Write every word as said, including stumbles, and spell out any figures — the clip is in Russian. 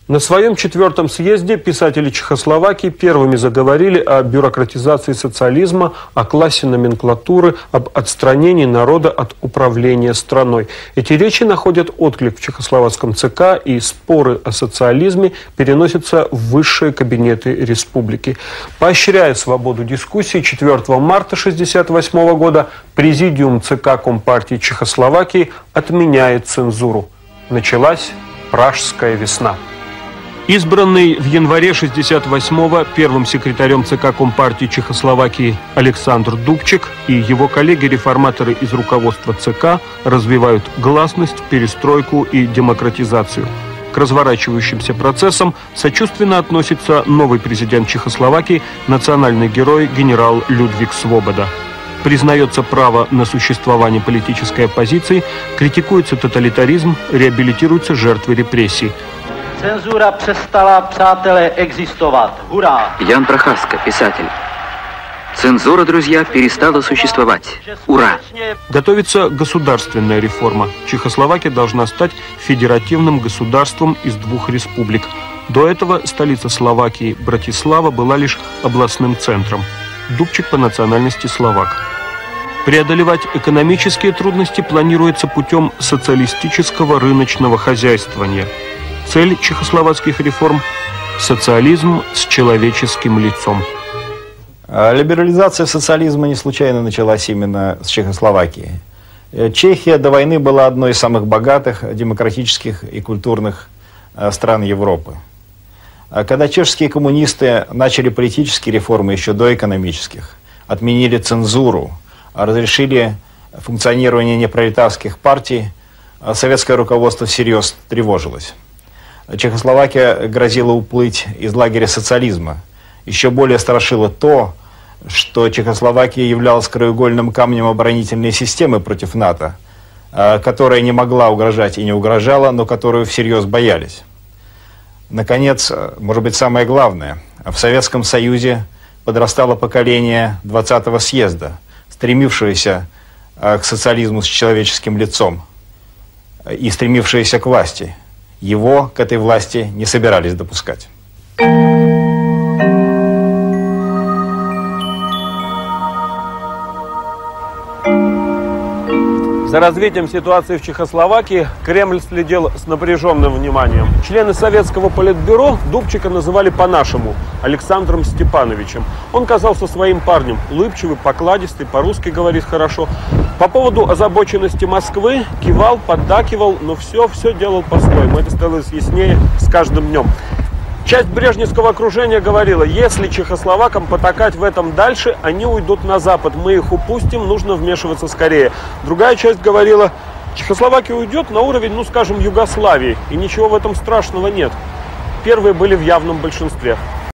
На своем четвертом съезде писатели Чехословакии первыми заговорили о бюрократизации социализма, о классе номенклатуры, об отстранении народа от управления страной. Эти речи находят отклик в чехословацком ЦК, и споры о социализме переносятся в высшие кабинеты республики. Поощряя свободу дискуссии, четвертого марта тысяча девятьсот шестьдесят восьмого года Президиум ЦК Компартии Чехословакии отменяет цензуру. Началась Пражская весна. Избранный в январе шестьдесят восьмого первым секретарем ЦК Компартии Чехословакии Александр Дубчик и его коллеги-реформаторы из руководства ЦК развивают гласность, перестройку и демократизацию. К разворачивающимся процессам сочувственно относится новый президент Чехословакии, национальный герой генерал Людвиг Свобода. Признается право на существование политической оппозиции, критикуется тоталитаризм, реабилитируются жертвы репрессий. Цензура перестала, přátelé, existovat. Ура! Ян Прохаска, писатель. Цензура, друзья, перестала существовать. Ура! Готовится государственная реформа. Чехословакия должна стать федеративным государством из двух республик. До этого столица Словакии, Братислава, была лишь областным центром. Дубчик по национальности словак. Преодолевать экономические трудности планируется путем социалистического рыночного хозяйствования. Цель чехословацких реформ – социализм с человеческим лицом. Либерализация социализма не случайно началась именно с Чехословакии. Чехия до войны была одной из самых богатых, демократических и культурных стран Европы. Когда чешские коммунисты начали политические реформы еще до экономических, отменили цензуру, разрешили функционирование непролетарских партий, советское руководство всерьез тревожилось. Чехословакия грозила уплыть из лагеря социализма. Еще более страшило то, что Чехословакия являлась краеугольным камнем оборонительной системы против НАТО, которая не могла угрожать и не угрожала, но которую всерьез боялись. Наконец, может быть, самое главное, в Советском Союзе подрастало поколение двадцатого съезда, стремившееся к социализму с человеческим лицом и стремившееся к власти. Его к этой власти не собирались допускать. За развитием ситуации в Чехословакии Кремль следил с напряженным вниманием. Члены Советского политбюро Дубчика называли по-нашему – Александром Степановичем. Он казался своим парнем, улыбчивый, покладистый, по-русски говорит хорошо. По поводу озабоченности Москвы кивал, поддакивал, но все, все делал по-своему. Это становилось яснее с каждым днем. Часть брежневского окружения говорила, если чехословакам потакать в этом дальше, они уйдут на Запад, мы их упустим, нужно вмешиваться скорее. Другая часть говорила, Чехословакия уйдет на уровень, ну скажем, Югославии, и ничего в этом страшного нет. Первые были в явном большинстве.